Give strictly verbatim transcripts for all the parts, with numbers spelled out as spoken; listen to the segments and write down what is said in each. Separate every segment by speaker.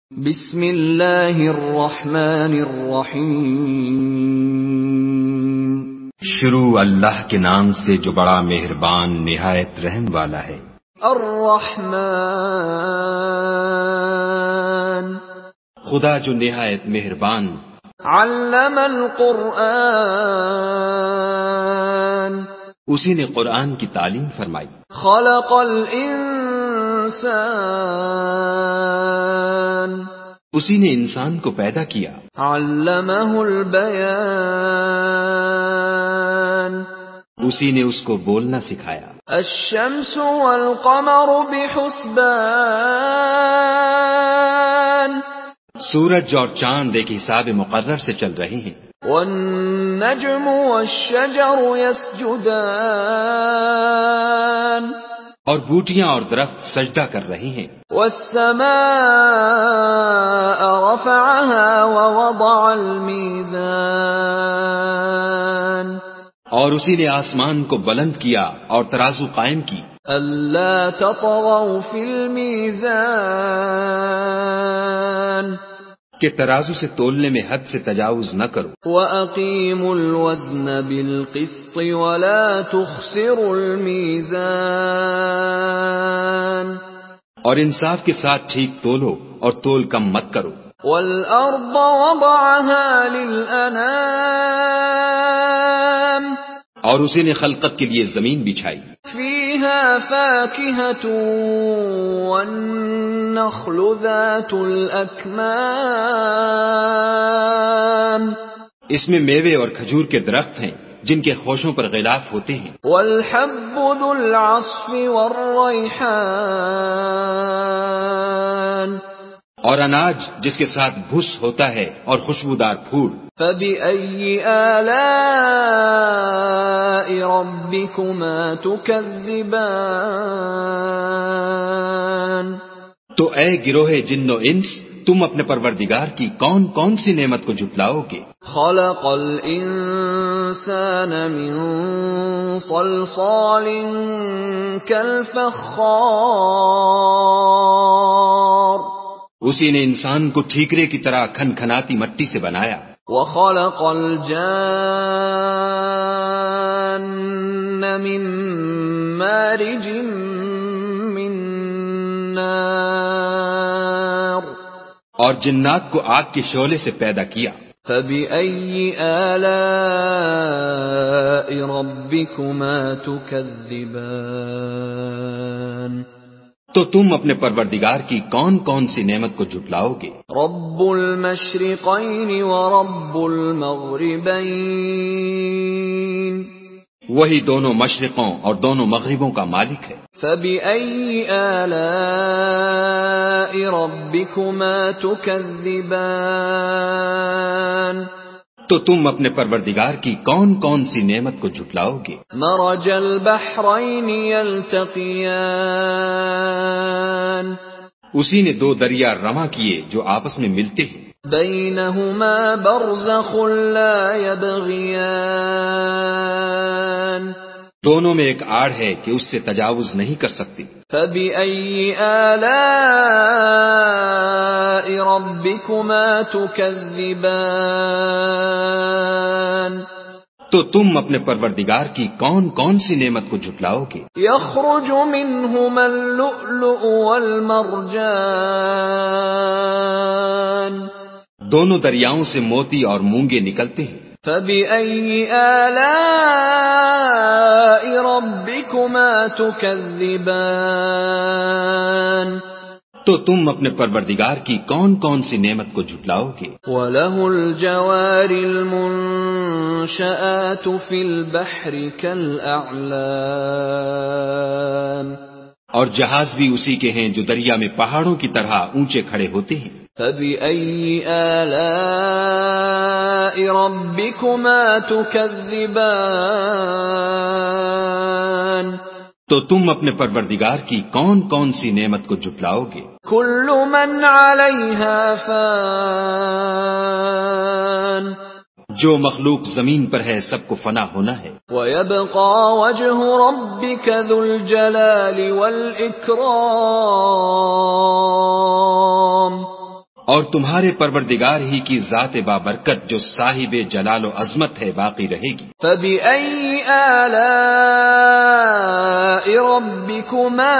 Speaker 1: بسم اللہ الرحمن الرحیم۔
Speaker 2: شروع اللہ کے نام سے جو بڑا مہربان نہایت رحم والا ہے۔
Speaker 1: الرحمن،
Speaker 2: خدا جو نہایت مہربان۔
Speaker 1: علم القرآن،
Speaker 2: اسی نے قرآن کی تعلیم فرمائی۔
Speaker 1: خلق الانسان،
Speaker 2: اسی نے انسان کو پیدا کیا۔
Speaker 1: علمہ البیان،
Speaker 2: اسی نے اس کو بولنا سکھایا۔
Speaker 1: الشمس والقمر بحسبان،
Speaker 2: سورج اور چاند ایک حساب مقرر سے چل رہے ہیں۔
Speaker 1: والنجم والشجر يسجدان،
Speaker 2: اور بوٹیاں اور درخت سجدہ کر رہے ہیں۔
Speaker 1: والسماء رفعها ووضع الميزان،
Speaker 2: اور اسی نے آسمان کو بلند کیا اور ترازو قائم کی۔
Speaker 1: ألا تطغوا في الميزان،
Speaker 2: کہ ترازو سے تولنے میں حد سے تجاوز نہ کرو۔
Speaker 1: وَأَقِيمُوا الْوَزْنَ بِالْقِسْطِ وَلَا تُخْسِرُوا الْمِيزَانَ،
Speaker 2: اور انصاف کے ساتھ ٹھیک تولو اور تول کم مت کرو۔
Speaker 1: وَالْأَرْضَ وَضَعَهَا لِلْأَنَامِ،
Speaker 2: اور اسی نے خلقت کے لیے زمین بچھائی۔
Speaker 1: فِيهَا فَاكِهَةٌ وَالنَّخْلُ ذَاتُ الْأَكْمَامِ،
Speaker 2: اس میں میوے اور کھجور کے درخت ہیں جن کے خوشوں پر غلاف ہوتے ہیں۔
Speaker 1: وَالْحَبُّ ذُو الْعَصْفِ وَالرَّيْحَانِ،
Speaker 2: اور اناج جس کے ساتھ بھس ہوتا ہے اور خوشبودار پھول۔
Speaker 1: فَبِأَيِّ آلَاءِ رَبِّكُمَا تُكَذِّبَانِ،
Speaker 2: تو اے گروہ جن و انس، تم اپنے پروردگار کی کون کون سی نعمت کو جھٹلاؤ گے؟
Speaker 1: خَلَقَ الْإِنسَانَ مِنْ صَلْصَالٍ كَالْفَخَّارِ،
Speaker 2: اسی نے انسان کو ٹھیکرے کی طرح کھن کھناتی مٹی سے بنایا۔
Speaker 1: وَخَلَقَ الْجَانَّ مِن مَّارِجٍ مِّن نَّارٍ،
Speaker 2: اور جنات کو آگ کے شعلے سے پیدا کیا۔
Speaker 1: فَبِأَيِّ آلَاءِ رَبِّكُمَا تُكَذِّبَانِ،
Speaker 2: تو تم اپنے پروردگار کی کون کون سی نعمت کو جھٹلاؤ گے؟
Speaker 1: رب المشرقین ورب المغربین،
Speaker 2: وہی دونوں مشرقوں اور دونوں مغربوں کا مالک ہے۔
Speaker 1: فَبِأَيِّ آلَاءِ رَبِّكُمَا تُكَذِّبَانِ،
Speaker 2: تو تم اپنے پروردگار کی کون کون سی نعمت کو جھٹلاؤ گے؟
Speaker 1: مرج البحرین یلتقیان، اسی
Speaker 2: نے دو دریا رواں کیے جو آپس میں ملتے ہیں۔
Speaker 1: بینہما برزخ لا یبغیان،
Speaker 2: دونوں میں ایک آڑ ہے کہ اس سے تجاوز نہیں کر سکتی۔
Speaker 1: فَبِأَيِّ آلَاءِ رَبِّكُمَا تُكَذِّبَانِ،
Speaker 2: تو تم اپنے پروردگار کی کون کون سی نعمت کو جھٹلاؤ گے؟
Speaker 1: يَخْرُجُ مِنْهُمَا اللُّؤْلُؤُ وَالْمَرْجَانُ،
Speaker 2: دونوں دریاؤں سے موتی اور مونگے نکلتے ہیں۔
Speaker 1: فَبِأَيِّ آلَاءِ رَبِّكُمَا تُكَذِّبَانِ،
Speaker 2: تو تم اپنے پروردگار کی کون کون سی نعمت کو جھٹلاؤ گے؟
Speaker 1: وَلَهُ الْجَوَارِ الْمُنشَآتُ فِي الْبَحْرِ كَالْأَعْلَامِ،
Speaker 2: اور جہاز بھی اسی کے ہیں جو دریا میں پہاڑوں کی طرح اونچے کھڑے ہوتے ہیں۔
Speaker 1: فَبِأَيِّ آلَاءِ رَبِّكُمَا تُكَذِّبَانِ،
Speaker 2: تو تم اپنے پروردگار کی کون کون سی نعمت کو جھٹلاؤ گے؟
Speaker 1: كُلُّ مَنْ عَلَيْهَا فَانٍ،
Speaker 2: جو مخلوق زمین پر ہے سب کو فنا ہونا ہے۔
Speaker 1: وَيَبْقَى وَجْهُ رَبِّكَ ذُو الْجَلَالِ وَالْإِكْرَامِ،
Speaker 2: اور تمہارے پروردگار ہی کی ذات بابرکت جو صاحب جلال و عظمت ہے باقی رہے گی.
Speaker 1: فَبِأَيِّ آلَاءِ رَبِّكُمَا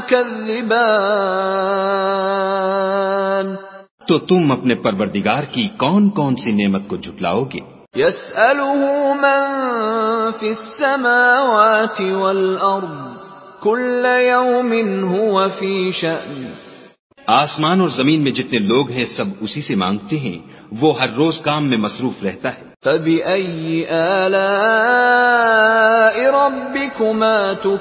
Speaker 1: تُكَذِّبَانِ
Speaker 2: تو تم اپنے پروردگار کی کون کون سی نعمت کو جھٹلاؤ گے؟
Speaker 1: يَسْأَلُهُ مَن فِي السَّمَاوَاتِ وَالْأَرْضِ كُلَّ يَوْمٍ هُوَ فِي شَأْنٍ.
Speaker 2: آسمان اور زمین میں جتنے لوگ ہیں سب اسی سے مانگتے ہیں، وہ ہر روز کام میں مصروف رہتا ہے.
Speaker 1: فَبِأَيِّ آلَاءِ رَبِّكُمَا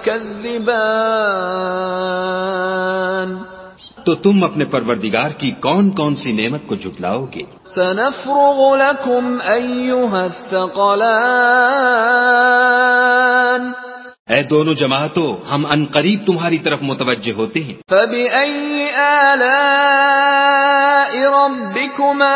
Speaker 1: تُكَذِّبَانِ
Speaker 2: تو تم اپنے پروردگار کی کون کون سی نعمت کو جھٹلاؤ گے؟
Speaker 1: سَنَفْرُغُ لَكُمْ أَيُّهَا الثَّقَلَانِ
Speaker 2: اے دونوں جماعتوں، ہم ان قریب تمہاری طرف متوجہ ہوتے ہیں.
Speaker 1: فَبِأَيِّ آلَاءِ رَبِّكُمَا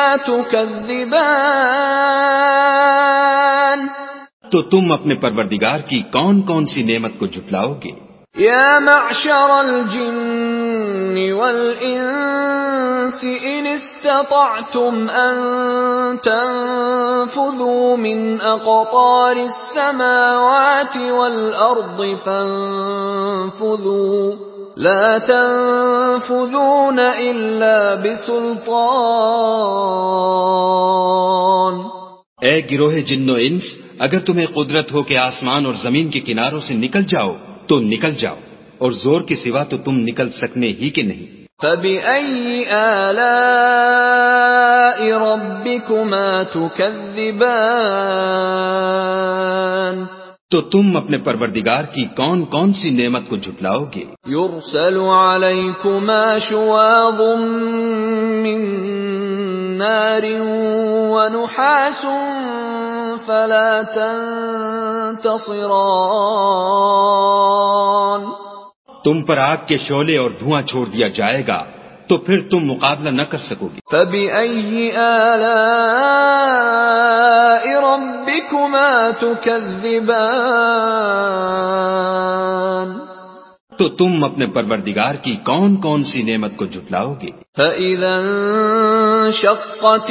Speaker 1: تُكَذِّبَانِ
Speaker 2: تو تم اپنے پروردگار کی کون کون سی نعمت کو جھٹلاؤ گے؟
Speaker 1: یا معشر الجن والانس ان استطعتم ان تنفذوا من اقطار السماوات والارض فانفذوا لا تنفذون الا بسلطان.
Speaker 2: اے گروہ جن و انس، اگر تمہیں قدرت ہو کہ آسمان اور زمین کے کناروں سے نکل جاؤ تو نکل جاؤ، اور زور کے سوا تو تم نکل سکنے ہی کے نہیں.
Speaker 1: فَبِأَيِّ آلَاءِ رَبِّكُمَا تُكَذِّبَانِ
Speaker 2: تو تم اپنے پروردگار کی کون کون سی نعمت کو جھٹلاؤ گے؟
Speaker 1: يُرْسَلُ عَلَيْكُمَا شُوَاظٌ مِّن نَّارٍ وَنُحَاسٌ فَلَا تَنتَصِرَانِ.
Speaker 2: تم پر آگ کے شعلے اور دھواں چھوڑ دیا جائے گا تو پھر تم مقابلہ نہ کر سکو گے.
Speaker 1: فَبِأَيِّ آلَاءِ رَبِّكُمَا تُكَذِّبَانِ
Speaker 2: تو تم اپنے پروردگار کی کون کون سی نعمت کو جھٹلاؤ گے؟
Speaker 1: فَإِذَا انشَقَّتِ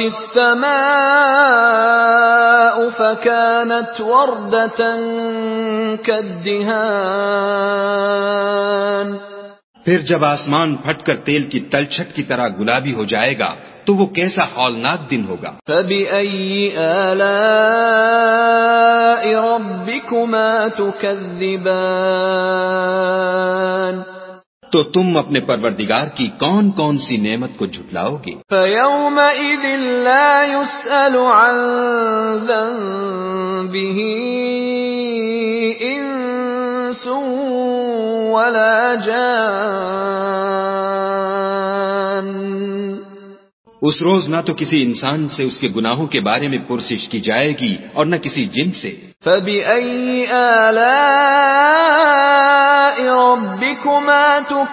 Speaker 1: السَّمَاءُ فَكَانَتْ وَرْدَةً كَالدِّهَانِ.
Speaker 2: پھر جب آسمان پھٹ کر تیل کی تلچھٹ کی طرح گلابی ہو جائے گا تو وہ کیسا ہولناک دن ہوگا.
Speaker 1: فَبِأَيِّ آلَاءِ رَبِّكُمَا تُكَذِّبَانِ
Speaker 2: تو تم اپنے پروردگار کی کون کون سی نعمت کو جھٹلاؤ گے؟
Speaker 1: فَيَوْمَئِذٍ لَا يُسْأَلُ عَن ذَنبِهِ إِنسٌ وَلَا جَانٌ.
Speaker 2: اس روز نہ تو کسی انسان سے اس کے گناہوں کے بارے میں پرسش کی جائے گی اور نہ کسی جن سے.
Speaker 1: فَبِأَيِّ آلَاءِ رَبِّكُمَا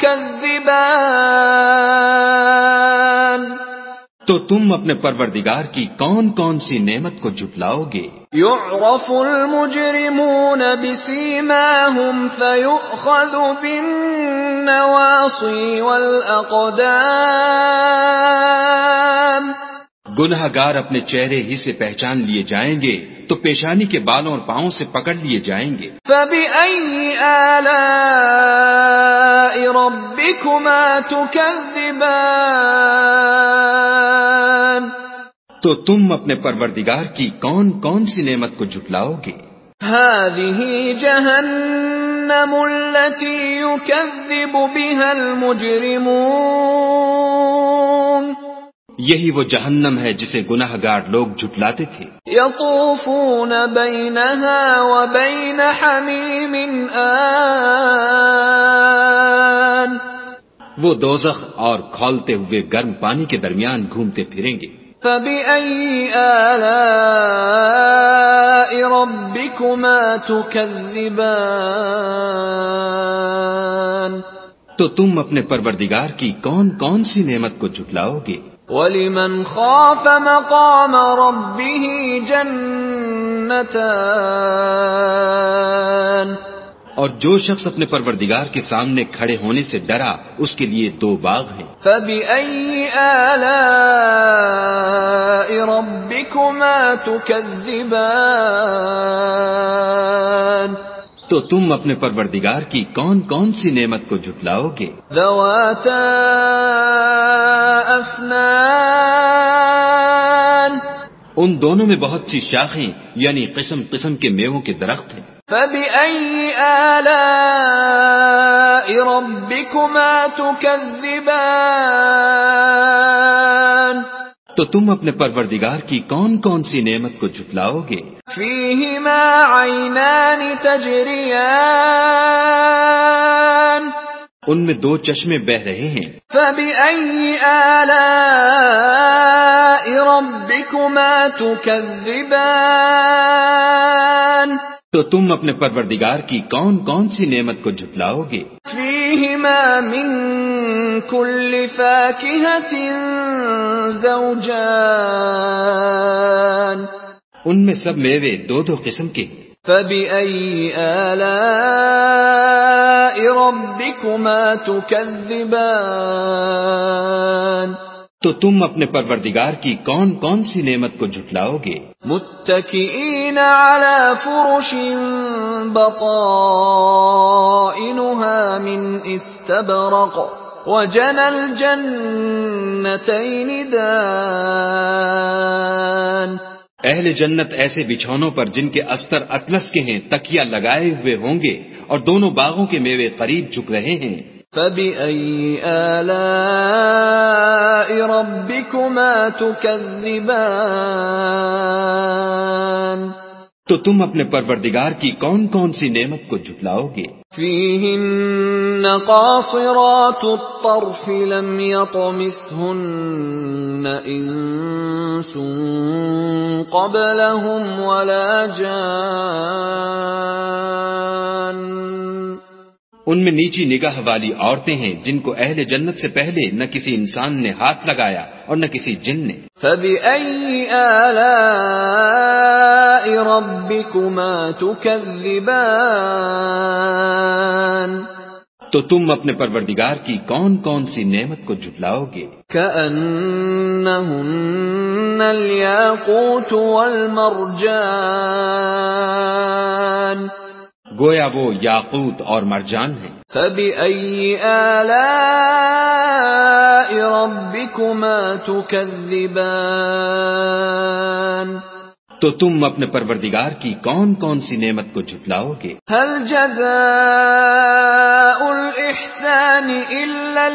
Speaker 1: تُكَذِّبَانِ
Speaker 2: تو تم اپنے پروردگار کی کون کون سی نعمت کو جھٹلاؤ گے؟
Speaker 1: يُعْرَفُ الْمُجْرِمُونَ بِسِيمَاهُمْ فَيُؤْخَذُ بِالنَّوَاصِي وَالْأَقْدَامِ.
Speaker 2: گناہ گار اپنے چہرے ہی سے پہچان لیے جائیں گے تو پیشانی کے بالوں اور پاؤں سے پکڑ لیے جائیں گے.
Speaker 1: فَبِأَيِّ آلَاءِ رَبِّكُمَا تُكَذِّبَانِ
Speaker 2: تو تم اپنے پروردگار کی کون کون سی نعمت کو جھٹلاؤ گے؟
Speaker 1: هَذِهِ جَهَنَّمُ الَّتِي يُكَذِّبُ بِهَا الْمُجْرِمُونَ.
Speaker 2: یہی وہ جہنم ہے جسے گناہ گار لوگ جھٹلاتے تھے.
Speaker 1: يَطُوفُونَ بَيْنَهَا وَبَيْنَ حَمِيمٍ آنٍ.
Speaker 2: وہ دوزخ اور کھولتے ہوئے گرم پانی کے درمیان گھومتے پھریں گے.
Speaker 1: فَبِأَيِّ آلَاءِ رَبِّكُمَا تُكَذِّبَانِ
Speaker 2: تو تم اپنے پروردگار کی کون کون سی نعمت کو جھٹلاؤ گے؟
Speaker 1: وَلِمَنْ خَافَ مَقَامَ رَبِّهِ جَنَّتَانِ.
Speaker 2: اور جو شخص اپنے پروردگار کے سامنے کھڑے ہونے سے ڈرا اس کے لیے دو باغ ہیں.
Speaker 1: فَبِأَيِّ آلَاءِ تكذبان
Speaker 2: تو تم اپنے پروردگار کی کون کون سی نعمت کو جھٹلاؤ گے؟
Speaker 1: ذواتا افنان
Speaker 2: ان دونوں میں بہت سی شاخیں یعنی قسم قسم کے میووں کے درخت ہیں۔
Speaker 1: فبأي آلاء ربكما تكذبان
Speaker 2: تو تم اپنے پروردگار کی کون کون سی نعمت کو جھٹلاؤ گے؟
Speaker 1: فيهما عينان تجريان
Speaker 2: ان میں دو چشمے بہ رہے ہیں۔
Speaker 1: فبأي آلاء ربكما تكذبان
Speaker 2: تو تم اپنے پروردگار کی کون کون سی نعمت کو جھٹلاؤ گے؟
Speaker 1: فيهما من كل فاكهة زوجان
Speaker 2: ان میں سب میوے دو دو قسم کے ہیں۔
Speaker 1: فبأي آلاء ربكما تكذبان
Speaker 2: تو تم اپنے پروردگار کی کون کون سی نعمت کو جھٹلاؤ گے؟
Speaker 1: متكئين على فرش بطائنها من استبرق وجنى الجنتين دان
Speaker 2: اہل جنت ایسے بچھونوں پر جن کے استر اطلس کے ہیں تکیہ لگائے ہوئے ہوں گے اور دونوں باغوں کے میوے قریب جھک رہے ہیں۔
Speaker 1: فبأي آلاء ربكما تكذبان
Speaker 2: تو تم اپنے پروردگار کی کون کون سی نعمت کو جھٹلاؤ گے؟
Speaker 1: فيهن قاصرات الطرف لم يطمثهن إنس قبلهم ولا جان
Speaker 2: ان میں نیچی نگاہ والی عورتیں ہیں جن کو اہل جنت سے پہلے نہ کسی انسان نے ہاتھ لگایا اور نہ کسی جن نے۔
Speaker 1: فبأي آلاء ربكما تكذبان
Speaker 2: تو تم اپنے پروردگار کی کون کون سی نعمت کو جھٹلاؤ گے؟
Speaker 1: كأنهن الياقوت والمرجان
Speaker 2: گویا وہ یاقوت اور مرجان ہیں۔
Speaker 1: فبأي آلاء ربكما تكذبان
Speaker 2: تو تم اپنے پروردگار کی کون کون سی نعمت کو جھٹلاؤ گے؟
Speaker 1: هل جزاء الإحسان إلا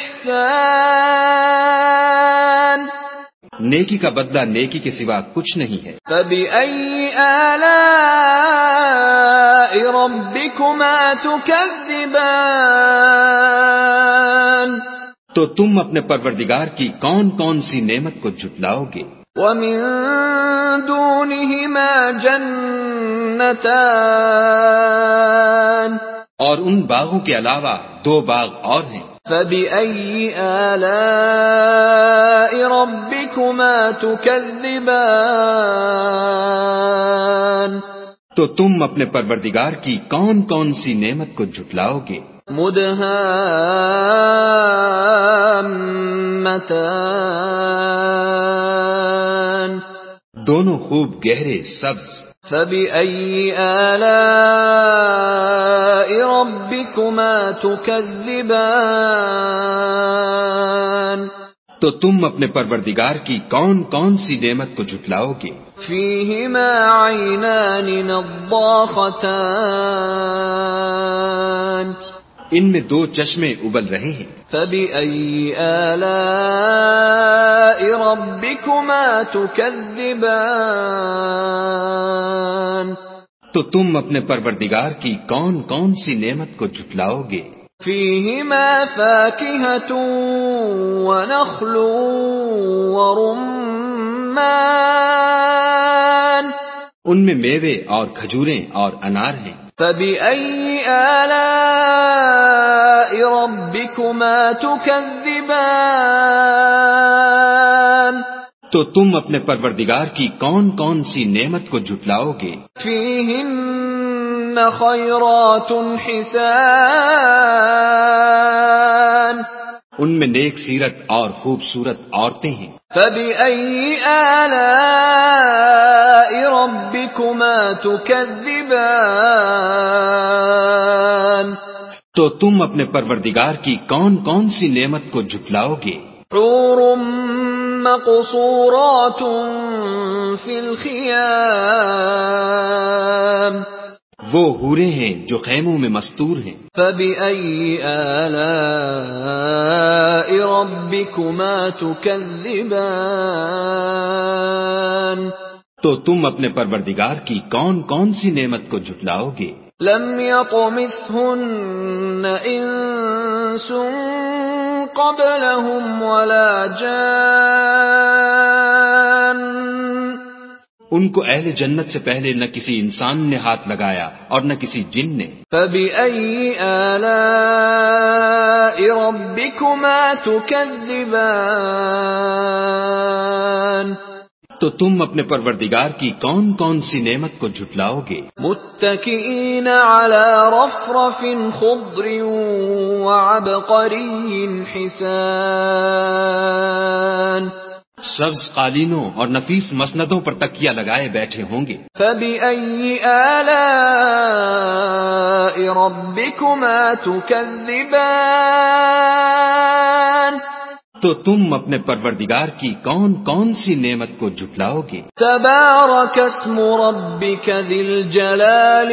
Speaker 1: الإحسان
Speaker 2: نیکی کا بدلہ نیکی کے سوا کچھ نہیں ہے۔
Speaker 1: فبأي آلاء ربكما تكذبان
Speaker 2: تو تم اپنے پروردگار کی کون کون سی نعمت کو جھٹلاؤ گے؟
Speaker 1: ومن دونهما جنتان
Speaker 2: اور ان باغوں کے علاوہ دو باغ اور ہیں۔
Speaker 1: فبأي آلاء ربكما تكذبان
Speaker 2: تو تم اپنے پروردگار کی کون کون سی نعمت کو جھٹلاؤ گے؟
Speaker 1: مدهامتان
Speaker 2: دونوں خوب گہرے سبز۔
Speaker 1: فبأي آلاء ربكما تكذبان
Speaker 2: تو تم اپنے پروردگار کی کون کون سی نعمت کو جھٹلاؤ گے؟
Speaker 1: فيهما عينان نضاختان
Speaker 2: ان میں دو چشمے ابل رہے ہیں۔
Speaker 1: فبأي آلاء ربكما تكذبان
Speaker 2: تو تم اپنے پروردگار کی کون کون سی نعمت کو جھٹلاؤ گے؟
Speaker 1: فيهما فاكهة ونخل ورمان
Speaker 2: ان میں میوے اور کھجوریں اور انار ہیں۔
Speaker 1: فبأي آلاء ربكما تكذبان
Speaker 2: تو تم اپنے پروردگار کی کون کون سی نعمت کو جھٹلاؤ گے؟
Speaker 1: فيهن خيرات حسان
Speaker 2: ان میں نیک سیرت اور خوبصورت عورتیں ہیں.
Speaker 1: فَبِأَيِّ آلَاءِ رَبِّكُمَا تُكَذِّبَانِ
Speaker 2: تو تم اپنے پروردگار کی کون کون سی نعمت کو جھٹلاؤ گے؟
Speaker 1: حور مقصورات فی الخیام
Speaker 2: وہ حوریں ہیں جو خیموں میں مستور ہیں.
Speaker 1: فَبِأَيِّ آلَاءِ رَبِّكُمَا تُكَذِّبَانِ
Speaker 2: تو تم اپنے پروردگار کی کون کون سی نعمت کو جھٹلاؤ گے؟
Speaker 1: لم يطمثهن انس قبلهم ولا جان
Speaker 2: ان کو اہل جنت سے پہلے نہ کسی انسان نے ہاتھ لگایا اور نہ کسی جن نے.
Speaker 1: فَبِأَيِّ آلَاءِ رَبِّكُمَا تُكَذِّبَانِ
Speaker 2: تو تم اپنے پروردگار کی کون کون سی نعمت کو جھٹلاؤ گے؟
Speaker 1: متکئین علی رفرف خضر وعبقری حسان
Speaker 2: سبز قالینوں اور نفیس مسندوں پر تکیہ لگائے بیٹھے ہوں گے.
Speaker 1: فَبِأَيِّ آلَاءِ رَبِّكُمَا تُكَذِّبَانِ
Speaker 2: تو تم اپنے پروردگار کی کون کون سی نعمت کو جھٹلاؤ گے؟
Speaker 1: تبارک اسم ربک ذی الجلال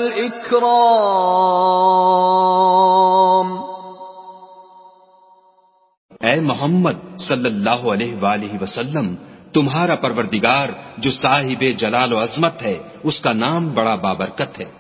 Speaker 1: والاکرام
Speaker 2: اے محمد صلی اللہ علیہ وآلہ وسلم، تمہارا پروردگار جو صاحب جلال و عظمت ہے، اس کا نام بڑا بابرکت ہے.